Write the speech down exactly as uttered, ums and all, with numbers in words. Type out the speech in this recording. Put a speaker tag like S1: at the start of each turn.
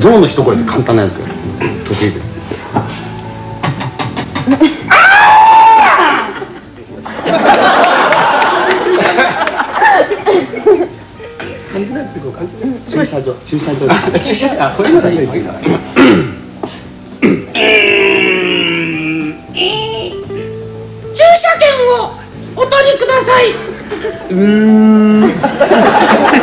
S1: ゾウの一声って簡単なやつが得意で。感じのやつ、こう感じのやつ。駐車場、駐車場。駐車場、あ、これがいい。
S2: 駐車券をお取りください。
S1: うーん。